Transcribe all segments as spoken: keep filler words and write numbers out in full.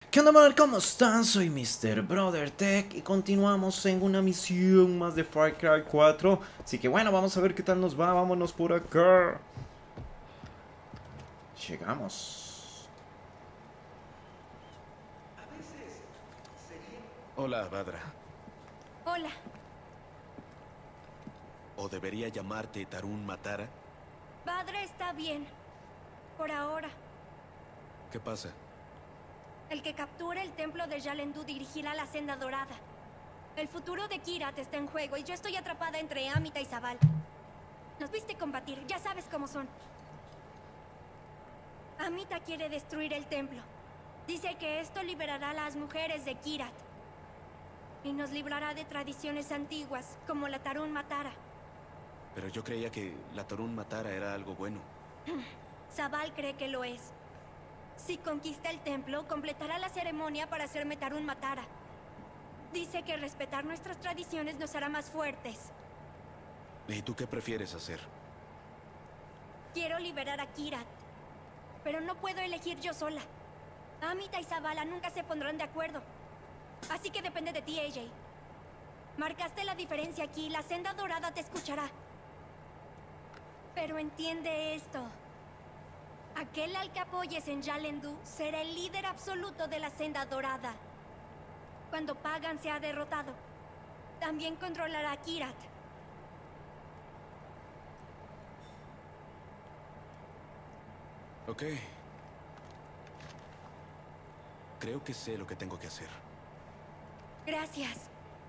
¿Qué onda, man? ¿Cómo están? Soy míster BrotherTech y continuamos en una misión más de Far Cry cuatro. Así que bueno, vamos a ver qué tal nos va. Vámonos por acá. Llegamos. Hola, Badra. Hola. ¿O debería llamarte Tarun Matara? Padre está bien. Por ahora. ¿Qué pasa? El que capture el templo de Yalendu dirigirá la senda dorada. El futuro de Kyrat está en juego y yo estoy atrapada entre Amita y Zabal. Nos viste combatir, ya sabes cómo son. Amita quiere destruir el templo. Dice que esto liberará a las mujeres de Kyrat. Y nos librará de tradiciones antiguas, como la Tarun Matara. Pero yo creía que la Tarun Matara era algo bueno. Zabal cree que lo es. Si conquista el templo, completará la ceremonia para hacerme Tarun Matara. Dice que respetar nuestras tradiciones nos hará más fuertes. ¿Y tú qué prefieres hacer? Quiero liberar a Kyrat, pero no puedo elegir yo sola. Amita y Zavala nunca se pondrán de acuerdo. Así que depende de ti, A J. Marcaste la diferencia aquí, la senda dorada te escuchará. Pero entiende esto. Aquel al que apoyes en Yalendu será el líder absoluto de la senda dorada. Cuando Pagan sea derrotado, también controlará a Kyrat. Ok. Creo que sé lo que tengo que hacer. Gracias.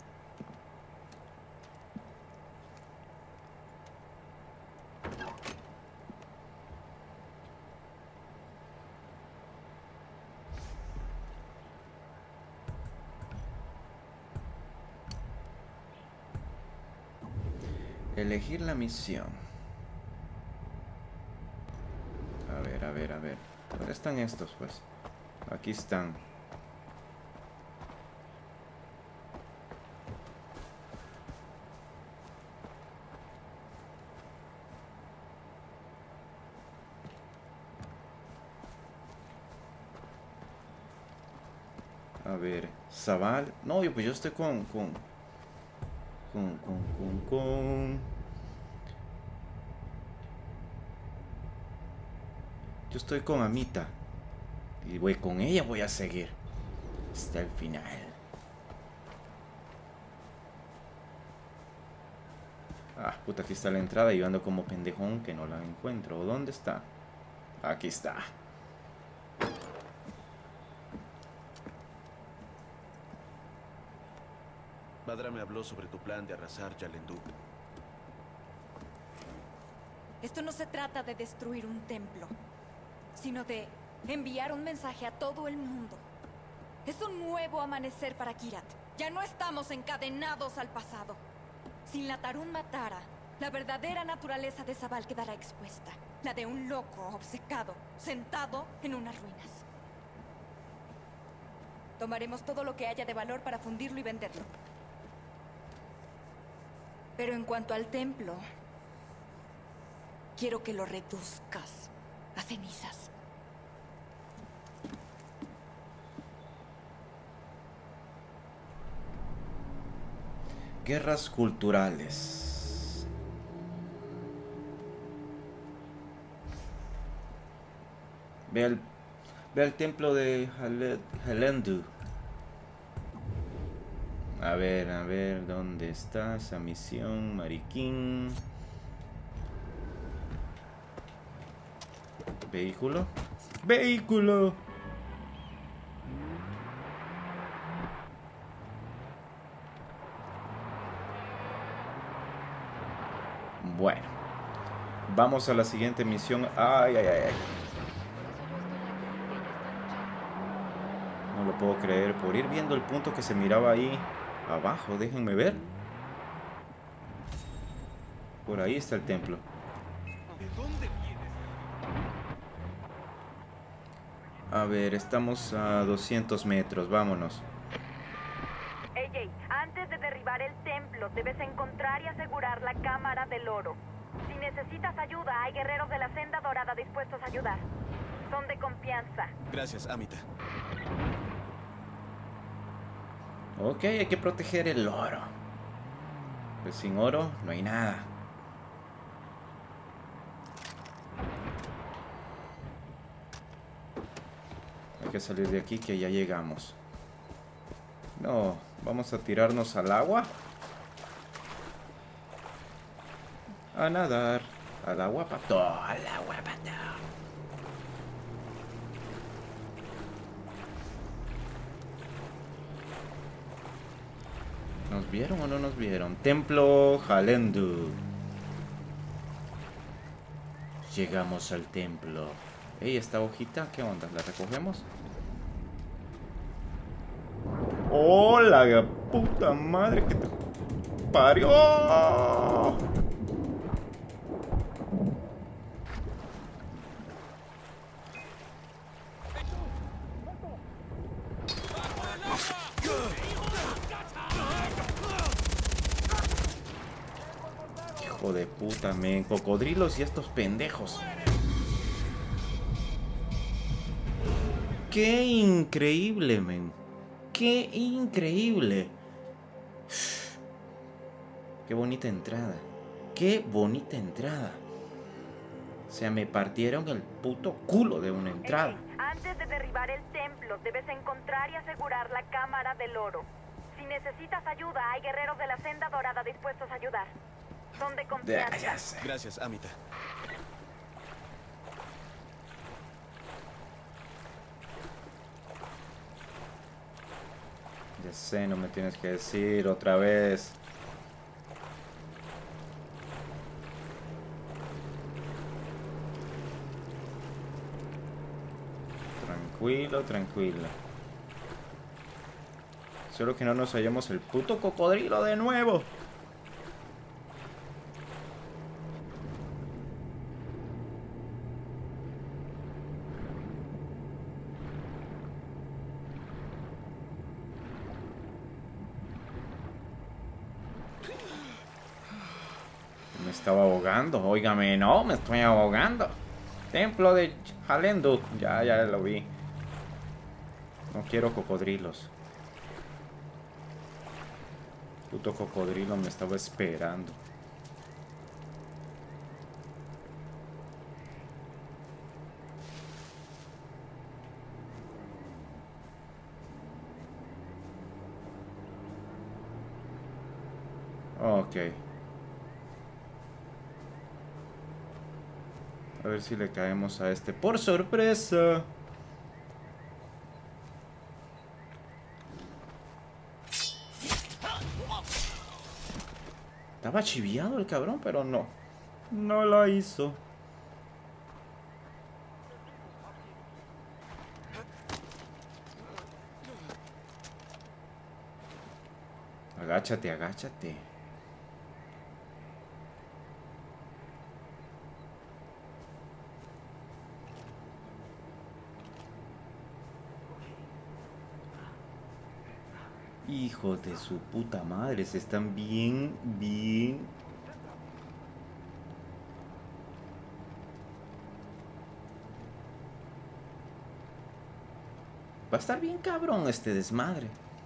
Elegir la misión. A ver, a ver, a ver. ¿Dónde están estos, pues? Aquí están. A ver, Zabal. No, yo pues yo estoy con con con con con con Yo estoy con Amita. Y voy con ella, voy a seguir hasta el final. Ah, puta, aquí está la entrada y yo ando como pendejón que no la encuentro. ¿Dónde está? Aquí está. Badra me habló sobre tu plan de arrasar Yalendu. Esto no se trata de destruir un templo, sino de enviar un mensaje a todo el mundo. Es un nuevo amanecer para Kyrat. Ya no estamos encadenados al pasado. Sin la Tarun Matara, la verdadera naturaleza de Zabal quedará expuesta. La de un loco obcecado, sentado en unas ruinas. Tomaremos todo lo que haya de valor para fundirlo y venderlo. Pero en cuanto al templo, quiero que lo reduzcas a cenizas. Guerras culturales. Ve al, ve al templo de Yalendu. A ver, a ver, ¿dónde está esa misión? Mariquín. Vehículo. Vehículo. Bueno, vamos a la siguiente misión. Ay, ay, ay, ay. No lo puedo creer. Por ir viendo el punto que se miraba ahí abajo, déjenme ver. Por ahí está el templo. A ver, estamos a doscientos metros, vámonos. A J, antes de derribar el templo, debes encontrar y asegurar la cámara del oro. Si necesitas ayuda, hay guerreros de la senda dorada dispuestos a ayudar. Son de confianza. Gracias, Amita. Ok, hay que proteger el oro. Pues sin oro no hay nada. Hay que salir de aquí que ya llegamos. No, vamos a tirarnos al agua. A nadar. Al agua, pato. Al agua, pato. ¿Nos vieron o no nos vieron? Templo Halendu. Llegamos al templo. Ey, esta hojita, ¿qué onda? ¿La recogemos? ¡Oh, la puta madre que te parió! Hijo de puta, men. Cocodrilos y estos pendejos. ¡Qué increíble, men! ¡Qué increíble! ¡Qué bonita entrada! ¡Qué bonita entrada! O sea, me partieron el puto culo de una entrada. Hey, antes de derribar el templo, debes encontrar y asegurar la cámara del oro. Si necesitas ayuda, hay guerreros de la Senda Dorada dispuestos a ayudar. Son de confianza. Ya sé. Gracias, Amita. Ya sé, no me tienes que decir otra vez. Tranquilo, tranquilo. Solo que no nos hallemos el puto cocodrilo de nuevo. Me estaba ahogando, óigame, no, me estoy ahogando. Templo de Halendu, ya, ya lo vi. No quiero cocodrilos. Puto cocodrilo me estaba esperando. Ok. A ver si le caemos a este por sorpresa. Estaba chiviado el cabrón, pero no. No lo hizo. Agáchate, agáchate. Hijo de su puta madre, se están bien, bien. Va a estar bien cabrón este desmadre.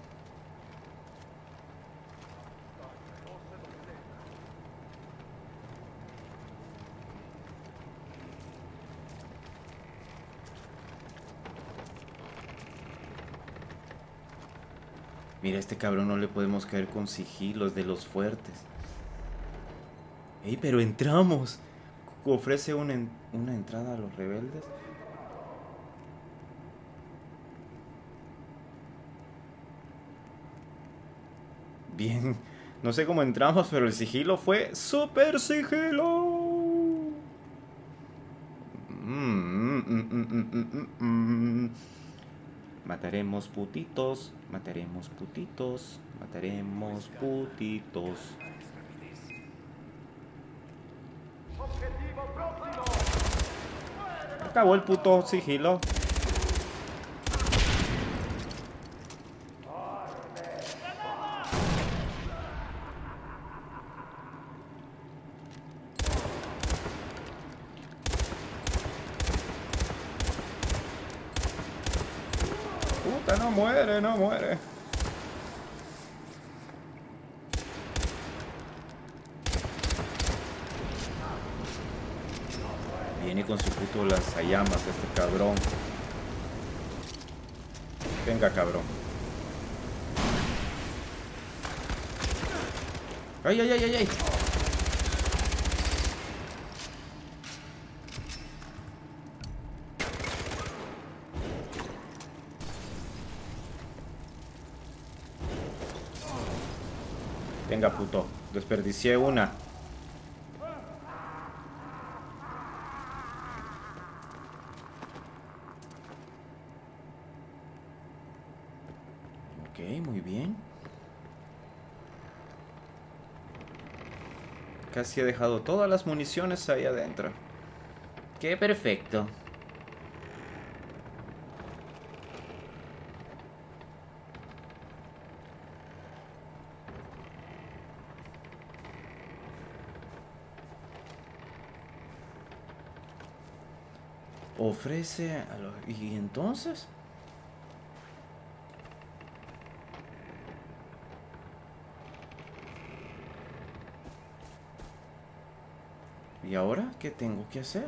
Mira, a este cabrón no le podemos caer con sigilos de los fuertes. ¡Ey, pero entramos! ¿Ofrece una, en una entrada a los rebeldes? Bien. No sé cómo entramos, pero el sigilo fue ¡super sigilo! Mm, mm, mm, mm, mm, mm. Mataremos putitos, mataremos putitos, mataremos putitos. Acabó el puto sigilo. Puta, no muere, no muere. Viene con su puto lanzallamas este cabrón. Venga, cabrón. ¡Ay, ay, ay, ay, ay! Venga, puto. Desperdicié una. Ok, muy bien. Casi he dejado todas las municiones ahí adentro. ¡Qué perfecto! Ofrece a los... ¿Y entonces? ¿Y ahora qué tengo que hacer?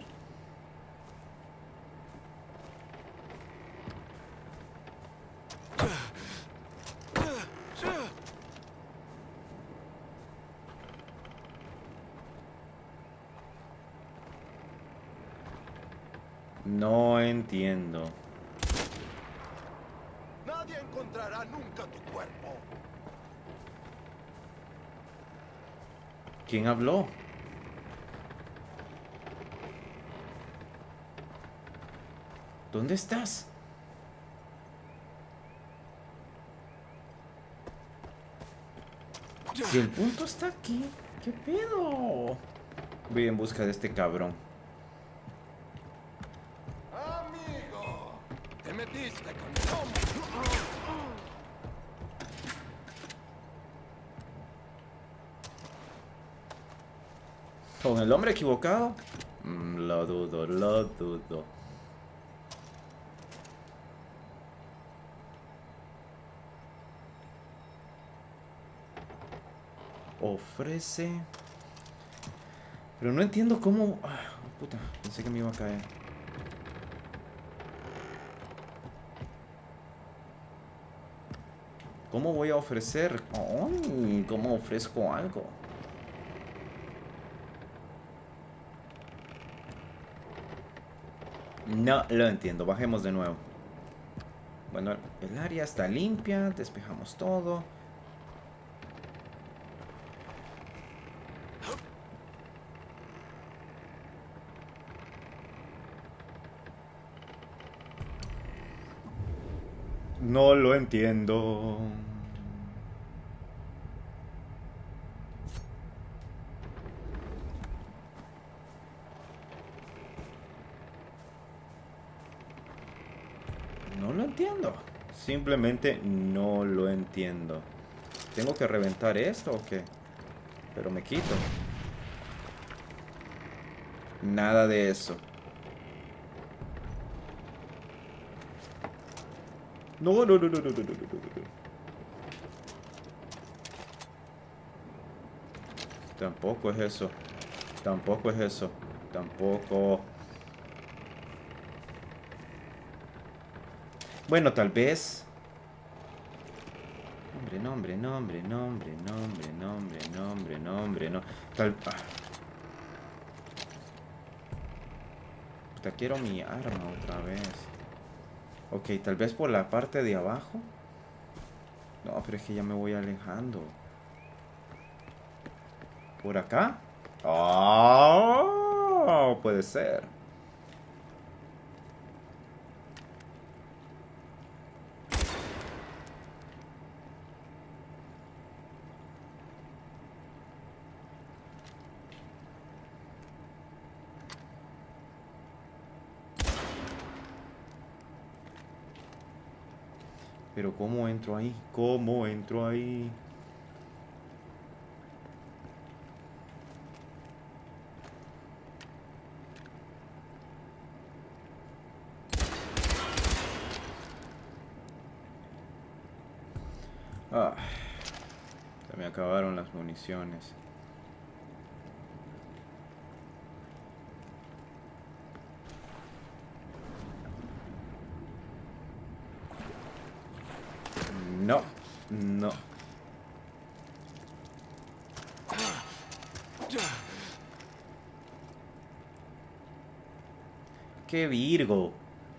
No entiendo. Nadie encontrará nunca tu cuerpo. ¿Quién habló? ¿Dónde estás? Si el punto está aquí, ¿qué pedo? Voy en busca de este cabrón. Amigo, te metiste con el hombre. ¿Con el hombre equivocado? Mm, lo dudo, lo dudo. Ofrece... Pero no entiendo cómo... Ah, puta, pensé que me iba a caer. ¿Cómo voy a ofrecer? Ay, ¿cómo ofrezco algo? No lo entiendo. Bajemos de nuevo. Bueno, el área está limpia. Despejamos todo. No lo entiendo. No lo entiendo. Simplemente no lo entiendo. ¿Tengo que reventar esto o qué? Pero me quito. Nada de eso. No, no, no, no, no, no, no, no, no. Tampoco es eso. Tampoco es eso. Tampoco. Bueno, tal vez. Nombre, nombre, nombre, nombre, nombre, nombre, nombre, nombre, no. Tal. Ah. Puta, quiero mi arma otra vez. Ok, tal vez por la parte de abajo. No, pero es que ya me voy alejando. ¿Por acá? ¡Oh! Puede ser. Pero ¿cómo entro ahí? ¿Cómo entro ahí? Ah, se me acabaron las municiones. No, no. ¡Qué Virgo!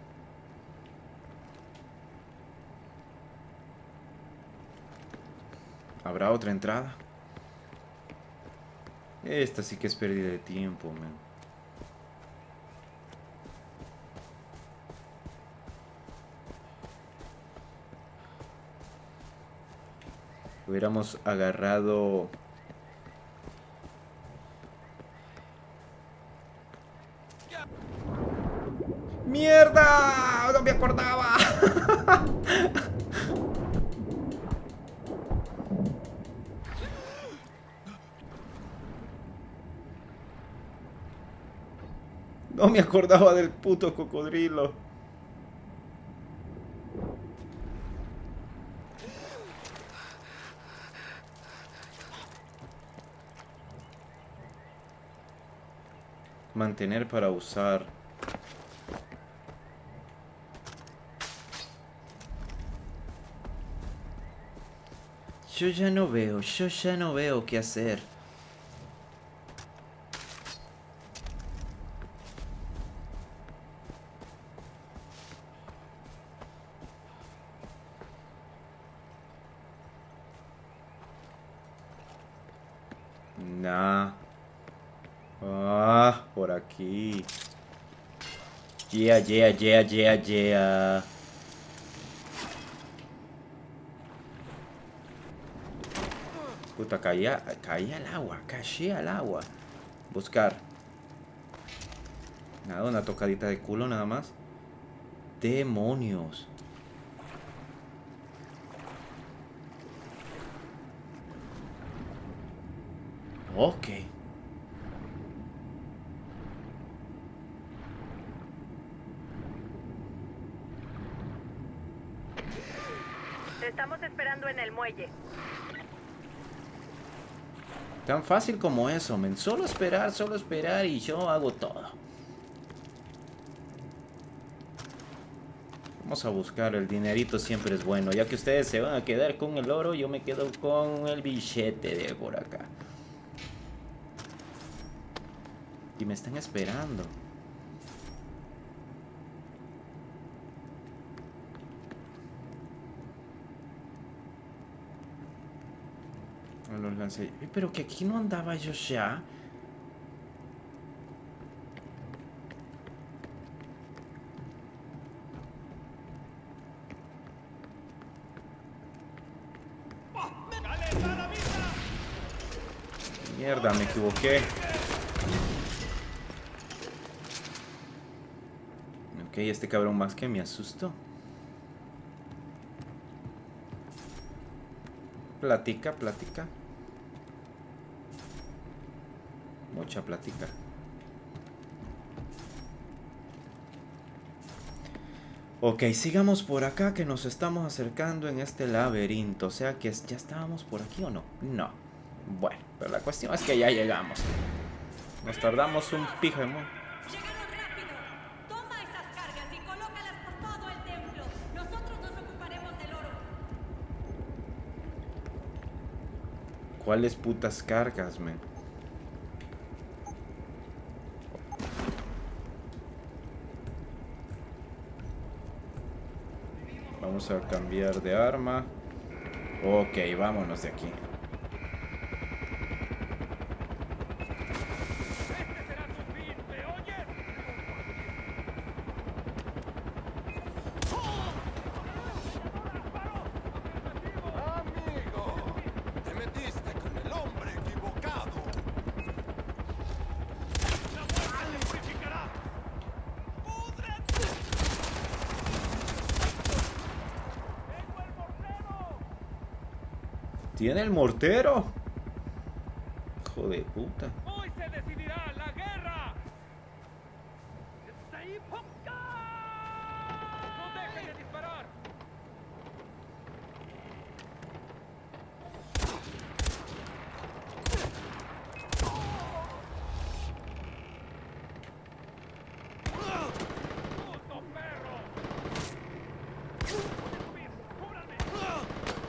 ¿Habrá otra entrada? Esta sí que es pérdida de tiempo, man. Hubiéramos agarrado... ¡Mierda! ¡No me acordaba! No me acordaba del puto cocodrilo. Mantener para usar. Yo ya no veo, yo ya no veo qué hacer. Nah. Ah, por aquí. Yeah, yeah, yeah, yeah, yeah. Puta, caía, caía al agua, caché al agua. Buscar. Nada, una tocadita de culo nada más. Demonios. Ok. Te estamos esperando en el muelle. Tan fácil como eso, men. Solo esperar, solo esperar y yo hago todo. Vamos a buscar, el dinerito siempre es bueno. Ya que ustedes se van a quedar con el oro, yo me quedo con el billete de por acá. Y me están esperando. Los lancé. Pero que aquí no andaba yo ya. Mierda, me equivoqué. Ok, este cabrón más que me asustó. Platica, platica. Mucha platica. Ok, sigamos por acá que nos estamos acercando en este laberinto. O sea que ya estábamos por aquí o no. No. Bueno, pero la cuestión es que ya llegamos. Nos tardamos un pijo de mo- ¡Llegaron rápido! Toma esas cargas y colócalas por todo el templo. Nosotros nos ocuparemos del oro. ¿Cuáles putas cargas, men? Vamos a cambiar de arma. Ok, vámonos de aquí. Amigo, te metiste con el hombre equivocado. ¿Tiene el mortero? Hijo de puta. Hoy se decidirá la guerra. ¡Está ahí! ¡No dejen de disparar! ¡Puto perro! ¡Pueden subir! ¡Cúbranme!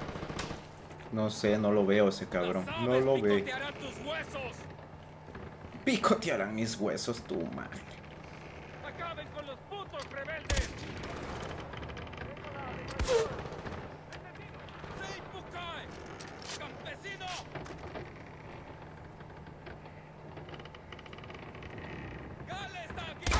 No sé, no lo veo ese cabrón. No lo ve. Picotearán tus huesos. Picotearán mis huesos, tu madre. Acaben con los putos rebeldes. ¡Sí, Pukai! ¡Campesino! ¡Gale está aquí!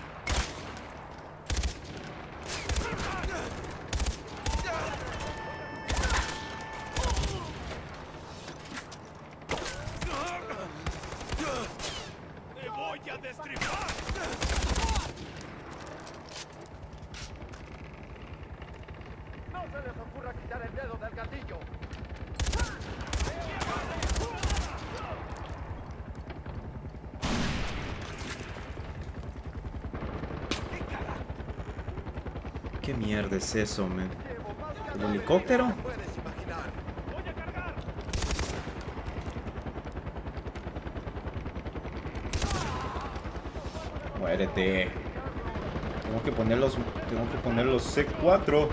¡Te voy a destripar! ¡No se les ocurra quitar el dedo del gatillo! ¿Qué mierda es eso, man? Llevo más ¿El cadáveres helicóptero? que puedes imaginar. ¡Voy a cargar! Muérete. Tengo que poner los. Tengo que poner los C cuatro.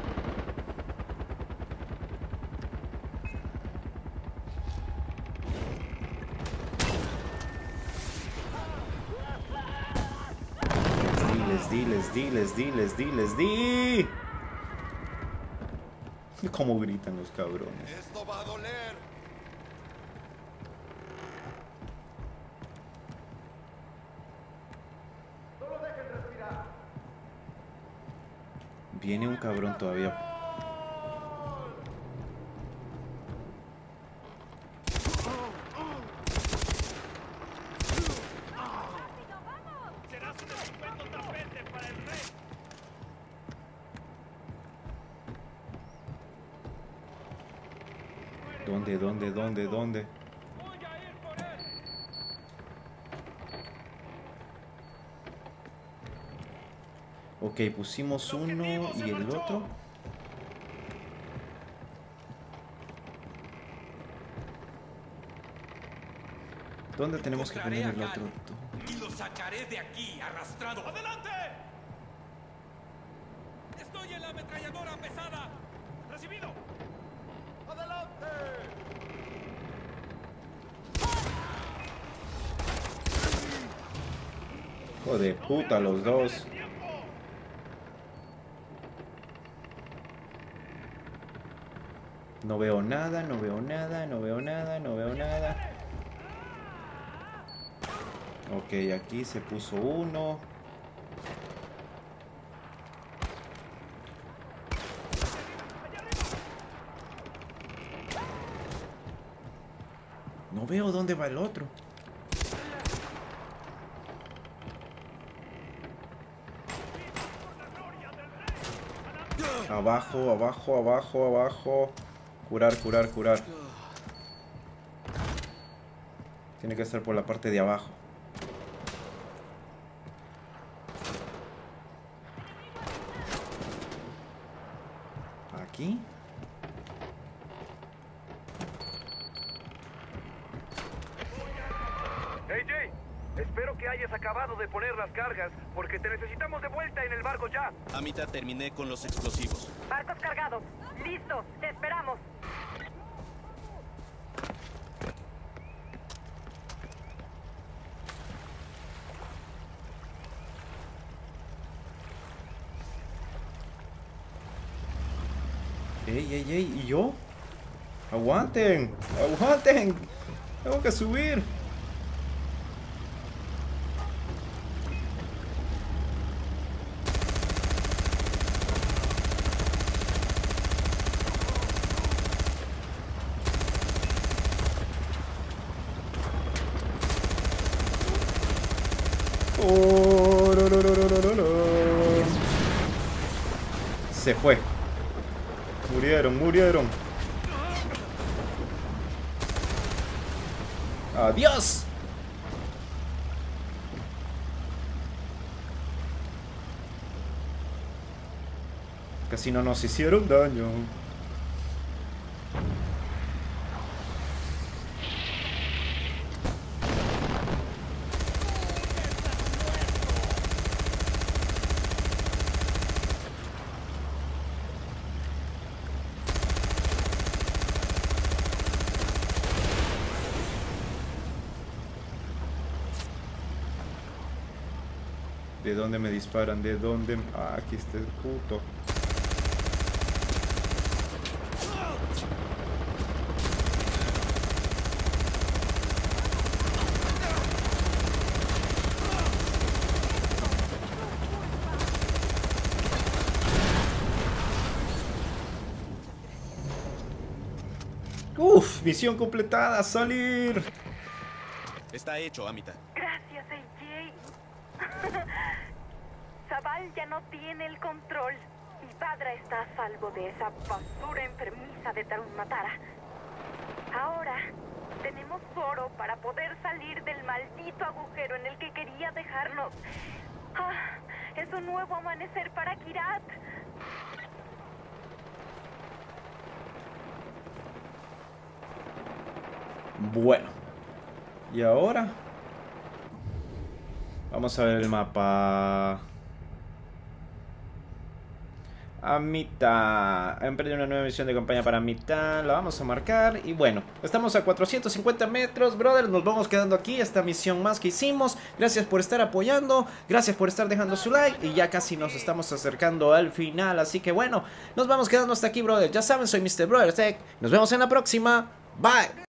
Les di, les di, les di, les di, les di. Cómo gritan los cabrones. Esto va a doler. Solo dejen respirar. Viene un cabrón todavía. ¡Serás un estupendo tapete para el rey! ¿Dónde, dónde, dónde, dónde? ¡Voy a ir por él! Ok, pusimos uno y el otro. ¿Dónde tenemos que poner el otro? Y lo sacaré de aquí, arrastrado. ¡Adelante! ¡Estoy en la ametralladora pesada! ¡Recibido! ¡Adelante! Hijo de puta, los dos. No veo nada, no veo nada, no veo nada, no veo nada. Ok, aquí se puso uno. No veo dónde va el otro. Abajo, abajo, abajo, abajo. Curar, curar, curar. Tiene que estar por la parte de abajo. Aquí. A J, espero que hayas acabado de poner las cargas, porque te necesitamos de vuelta en el barco ya. A mitad terminé con los explosivos. Barcos cargados. Listo. Te esperamos. Ey, ey, ey, ¿y yo? ¡Aguanten! ¡Aguanten! Tengo que subir. Oh, no, no, no, no, no, no. Se fue. Murieron, murieron. ¡Adiós! Casi no nos hicieron daño. ¿De dónde me disparan? ¿De dónde? Ah, aquí está el puto. Uf, misión completada, salir. Está hecho, Amita. Gracias, A J. Zaval ya no tiene el control y Badra está a salvo de esa basura enfermiza de Tarun Matara. Ahora tenemos oro para poder salir del maldito agujero en el que quería dejarnos. Ah, es un nuevo amanecer para Kyrat. Bueno, y ahora vamos a ver el mapa. Amita, ha emprendido una nueva misión de campaña para Amita. La vamos a marcar. Y bueno, estamos a cuatrocientos cincuenta metros, brother. Nos vamos quedando aquí. Esta misión más que hicimos. Gracias por estar apoyando. Gracias por estar dejando su like. Y ya casi nos estamos acercando al final. Así que bueno, nos vamos quedando hasta aquí, brother. Ya saben, soy mister Brother Tech. Nos vemos en la próxima. Bye.